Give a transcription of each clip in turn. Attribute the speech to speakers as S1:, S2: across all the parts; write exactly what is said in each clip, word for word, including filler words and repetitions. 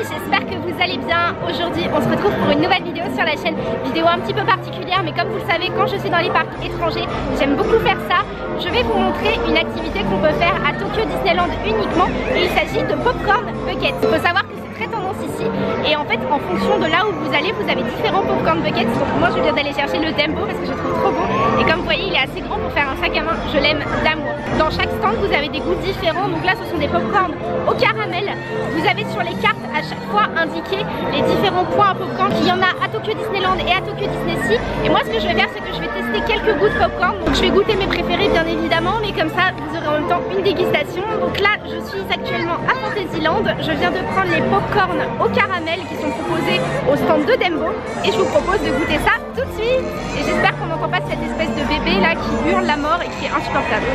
S1: j'espère que vous allez bien. Aujourd'hui on se retrouve pour une nouvelle vidéo sur la chaîne. Vidéo un petit peu particulière, mais comme vous le savez, quand je suis dans les parcs étrangers, j'aime beaucoup faire ça. Je vais vous montrer une activité qu'on peut faire à Tokyo Disneyland uniquement, et il s'agit de Popcorn Bucket. Il faut savoir que c'est très tendance ici, et en fait en fonction de là où vous allez, vous avez différents Popcorn Buckets. Donc moi je viens d'aller chercher le Dembo parce que je le trouve trop beau, et comme vous voyez il est assez grand pour faire un sac à main. Je l'aime d'amour. Dans chaque stand vous avez des goûts différents. Donc là ce sont des popcorn au caramel. Vous avez sur les cartes à chaque fois indiqué les différents points à popcorn. Il y en a à Tokyo Disneyland et à Tokyo Disney Sea. Et moi ce que je vais faire, c'est que je vais tester quelques goûts de popcorn. Donc je vais goûter mes préférés bien évidemment, mais comme ça vous aurez en même temps une dégustation. Donc là je suis actuellement à Fantasyland. Je viens de prendre les popcorn au caramel qui sont proposés au stand de Dembo, et je vous propose de goûter ça tout de suite. Et j'espère qu'on n'entend pas cette espèce de bébé là qui hurle la mort et qui est insupportable.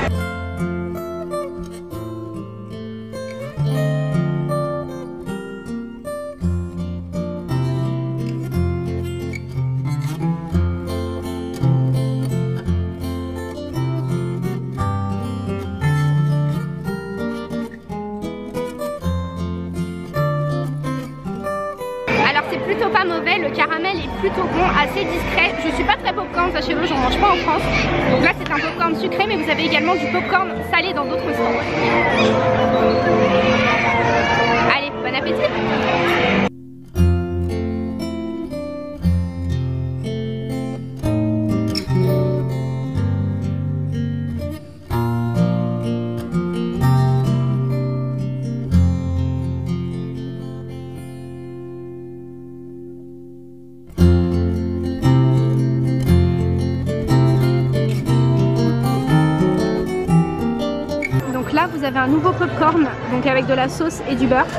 S1: Plutôt pas mauvais, le caramel est plutôt bon, assez discret. Je suis pas très popcorn, sachez-le, j'en mange pas en France. Donc là c'est un popcorn sucré, mais vous avez également du popcorn salé dans d'autres stands. Allez, bon appétit! Là vous avez un nouveau popcorn, donc avec de la sauce et du beurre.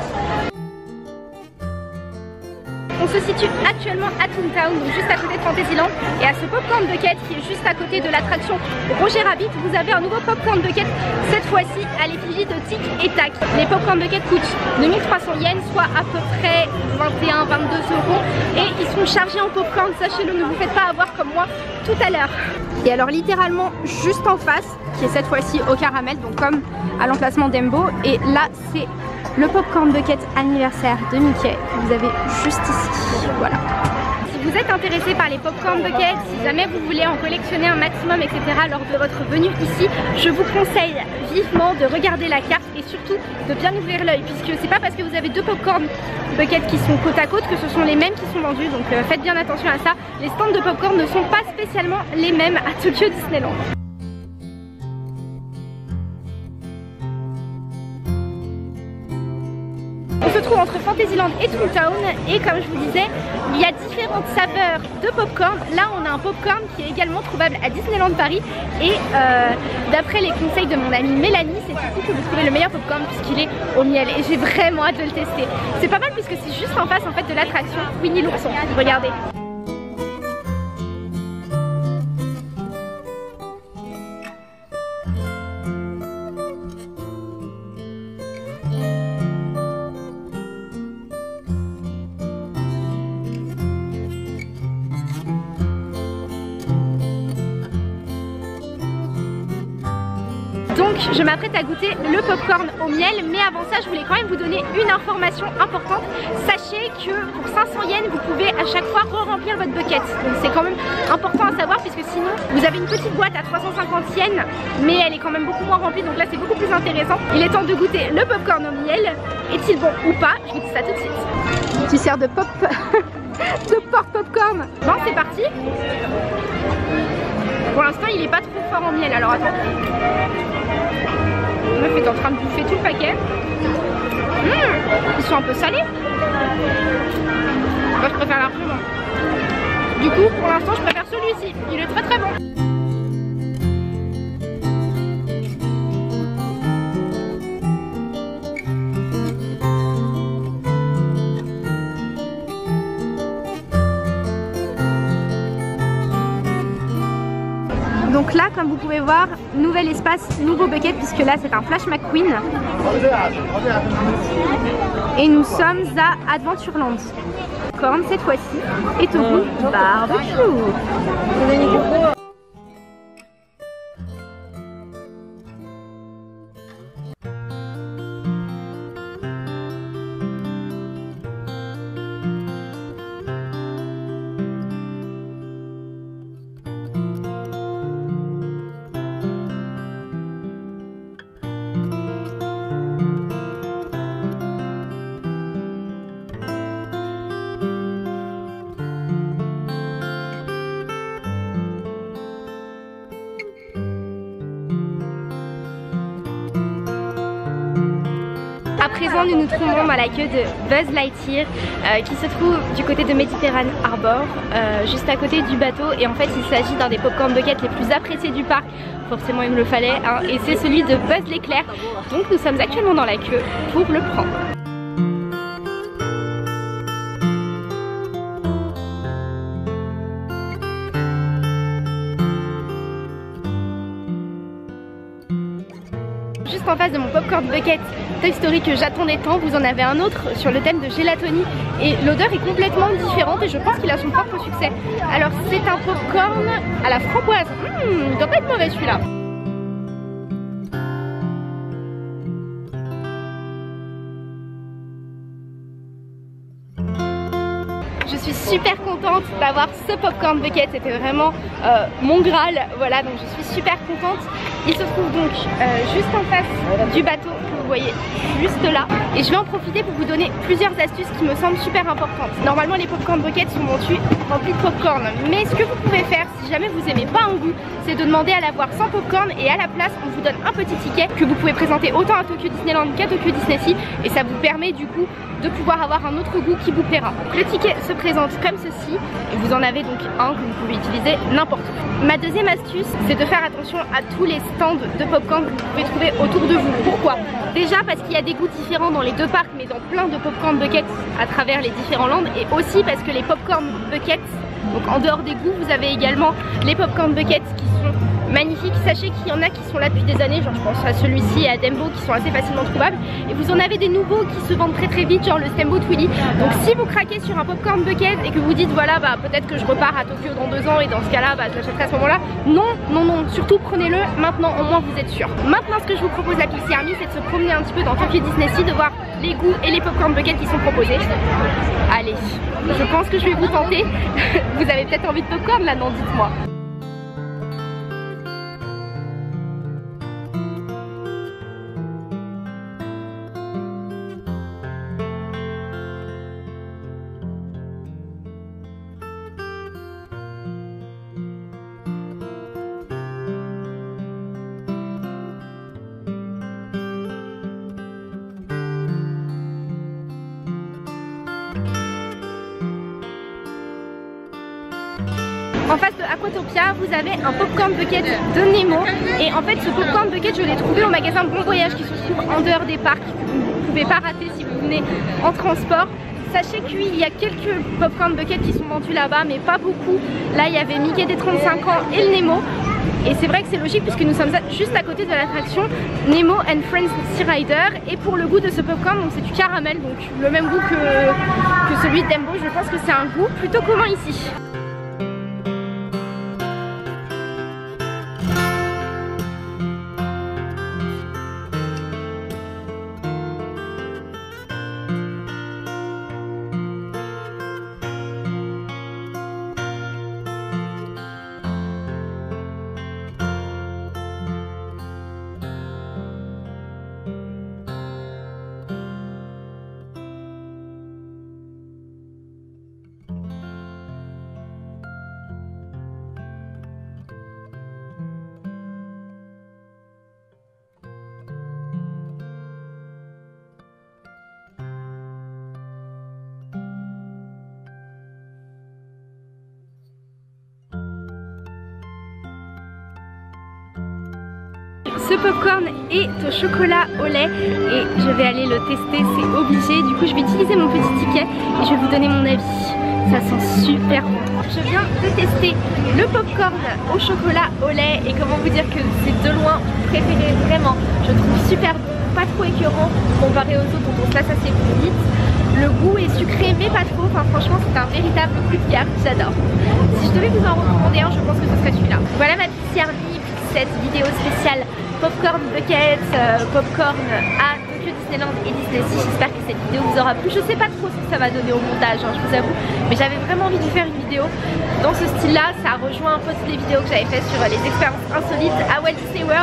S1: On se situe actuellement à Toontown, donc juste à côté de Fantasyland, et à ce Popcorn Bucket qui est juste à côté de l'attraction Roger Rabbit, vous avez un nouveau Popcorn Bucket, cette fois-ci à l'effigie de Tic et Tac. Les Popcorn Bucket coûtent deux mille trois cents yens, soit à peu près vingt et un à vingt-deux euros, et ils sont chargés en popcorn, sachez-le, ne vous faites pas avoir comme moi tout à l'heure. Et alors littéralement juste en face, qui est cette fois-ci au caramel, donc comme à l'emplacement Dembo, et là c'est le Popcorn Bucket anniversaire de Mickey que vous avez juste ici, voilà. Si vous êtes intéressé par les Popcorn Buckets, si jamais vous voulez en collectionner un maximum, et cetera lors de votre venue ici, je vous conseille vivement de regarder la carte et surtout de bien ouvrir l'œil, puisque c'est pas parce que vous avez deux Popcorn Buckets qui sont côte à côte que ce sont les mêmes qui sont vendus, donc euh, faites bien attention à ça. Les stands de popcorn ne sont pas spécialement les mêmes à Tokyo Disneyland. On se trouve entre Fantasyland et Toontown, et comme je vous disais, il y a différentes saveurs de popcorn. Là on a un popcorn qui est également trouvable à Disneyland Paris, et euh, d'après les conseils de mon amie Mélanie, c'est ici que vous trouvez le meilleur popcorn puisqu'il est au miel, et j'ai vraiment hâte de le tester. C'est pas mal puisque c'est juste en face en fait de l'attraction Winnie l'ourson. Regardez. Donc je m'apprête à goûter le popcorn au miel, mais avant ça je voulais quand même vous donner une information importante. Sachez que pour cinq cents yens vous pouvez à chaque fois re-remplir votre bucket. Donc c'est quand même important à savoir, puisque sinon vous avez une petite boîte à trois cent cinquante yens, mais elle est quand même beaucoup moins remplie, donc là c'est beaucoup plus intéressant. Il est temps de goûter le popcorn au miel. Est-il bon ou pas? Je vous dis ça tout de suite. Tu sers de pop de porte popcorn. Bon, c'est parti. Pour l'instant il est pas trop fort en miel, alors attends. La meuf est en train de bouffer tout le paquet. Mmh, ils sont un peu salés. Moi je préfère largement. Du coup pour l'instant je préfère celui-ci. Il est très très bon. Donc là, comme vous pouvez voir, nouvel espace, nouveau bucket, puisque là c'est un Flash McQueen. Et nous sommes à Adventureland. Corn cette fois-ci est au goût barbecue. présent, nous nous trouvons dans la queue de Buzz Lightyear euh, qui se trouve du côté de Mediterranean Harbor, euh, juste à côté du bateau. Et en fait, il s'agit d'un des popcorn buckets les plus appréciés du parc. Forcément, il me le fallait, hein, et c'est celui de Buzz l'éclair. Donc, nous sommes actuellement dans la queue pour le prendre. Juste en face de mon popcorn bucket Toy Story que j'attendais tant, vous en avez un autre sur le thème de Gélatonie et l'odeur est complètement différente et je pense qu'il a son propre succès. Alors c'est un popcorn à la framboise. Mmh, il doit pas être mauvais celui-là. Je suis super contente d'avoir ce popcorn bucket, c'était vraiment euh, mon Graal, voilà, donc je suis super contente. Il se trouve donc euh, juste en face du bateau que vous voyez juste là, et je vais en profiter pour vous donner plusieurs astuces qui me semblent super importantes. Normalement les popcorn buckets sont vendus remplis de popcorn, mais ce que vous pouvez faire si jamais vous aimez pas un goût, c'est de demander à l'avoir sans popcorn et à la place on vous donne un petit ticket que vous pouvez présenter autant à Tokyo Disneyland qu'à Tokyo Disney Sea, et ça vous permet du coup de pouvoir avoir un autre goût qui vous plaira. Le ticket se présente comme ceci et vous en avez donc un que vous pouvez utiliser n'importe où. Ma deuxième astuce, c'est de faire attention à tous les stands de popcorn que vous pouvez trouver autour de vous. Pourquoi? Déjà parce qu'il y a des goûts différents dans les deux parcs, mais dans plein de popcorn buckets à travers les différents lands, et aussi parce que les popcorn buckets, donc en dehors des goûts, vous avez également les popcorn buckets qui sont magnifiques. Sachez qu'il y en a qui sont là depuis des années, genre je pense à celui-ci et à Dembo qui sont assez facilement trouvables, et vous en avez des nouveaux qui se vendent très très vite, genre le Steamboat Willie. Donc si vous craquez sur un popcorn bucket et que vous dites voilà bah peut-être que je repars à Tokyo dans deux ans et dans ce cas là bah je l'achèterai à ce moment là, non non non, surtout prenez-le maintenant, au moins vous êtes sûr. Maintenant ce que je vous propose la Pixie Army, c'est de se promener un petit peu dans Tokyo Disney Sea, de voir les goûts et les popcorn buckets qui sont proposés. Allez, je pense que je vais vous tenter. Vous avez peut-être envie de popcorn là, non, dites-moi. En face de Aquatopia, vous avez un popcorn bucket de Nemo, et en fait ce popcorn bucket je l'ai trouvé au magasin Bon Voyage qui se trouve en dehors des parcs, que vous ne pouvez pas rater si vous venez en transport. Sachez qu'il y a quelques popcorn buckets qui sont vendus là-bas, mais pas beaucoup. Là il y avait Mickey des trente-cinq ans et le Nemo. Et c'est vrai que c'est logique puisque nous sommes juste à côté de l'attraction Nemo and Friends Sea Rider. Et pour le goût de ce popcorn, donc c'est du caramel, donc le même goût que, que celui de Dembo. Je pense que c'est un goût plutôt commun ici. Ce popcorn est au chocolat au lait et je vais aller le tester, c'est obligé. Du coup je vais utiliser mon petit ticket et je vais vous donner mon avis. Ça sent super bon. Je viens de tester le popcorn au chocolat au lait et comment vous dire que c'est de loin mon préféré, vraiment. Je le trouve super bon, pas trop écœurant comparé aux autres dont on se lasse assez vite. Le goût est sucré mais pas trop, enfin franchement c'est un véritable coup de cœur, j'adore. Si je devais vous en recommander un, je pense que ce serait celui-là. Voilà ma Pixie Army pour cette vidéo spéciale popcorn bucket, euh, popcorn à Tokyo Disneyland et Disney Sea. J'espère que cette vidéo vous aura plu. Je sais pas trop ce que ça va donner au montage, hein, je vous avoue, mais j'avais vraiment envie de faire une vidéo dans ce style là. Ça rejoint un peu toutes les vidéos que j'avais fait sur les expériences insolites à Walt Disney World.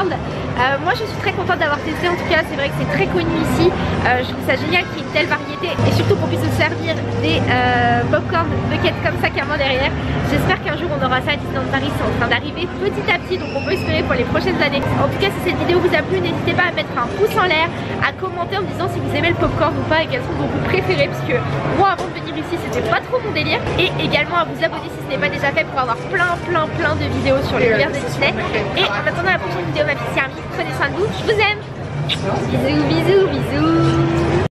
S1: Euh, moi je suis très contente d'avoir testé, en tout cas c'est vrai que c'est très connu ici. euh, Je trouve ça génial qu'il y ait une telle variété et surtout qu'on puisse se servir des euh, popcorn buckets comme ça carrément derrière. J'espère qu'un jour on aura ça à Disneyland Paris, c'est en train d'arriver petit à petit, donc on peut espérer pour les prochaines années. En tout cas si cette vidéo vous a plu, n'hésitez pas à mettre un pouce en l'air, à commenter en me disant si vous aimez le popcorn ou pas et quels sont vos goûts préférés, parce que moi avant de venir ici c'était pas trop mon délire. Et également à vous abonner si ce n'est pas déjà fait pour avoir plein plein plein de vidéos sur l'univers de Disney. Et en attendant la prochaine vidéo, ma fille c'est Army, prenez soin de vous, je vous aime. Bisous bisous bisous.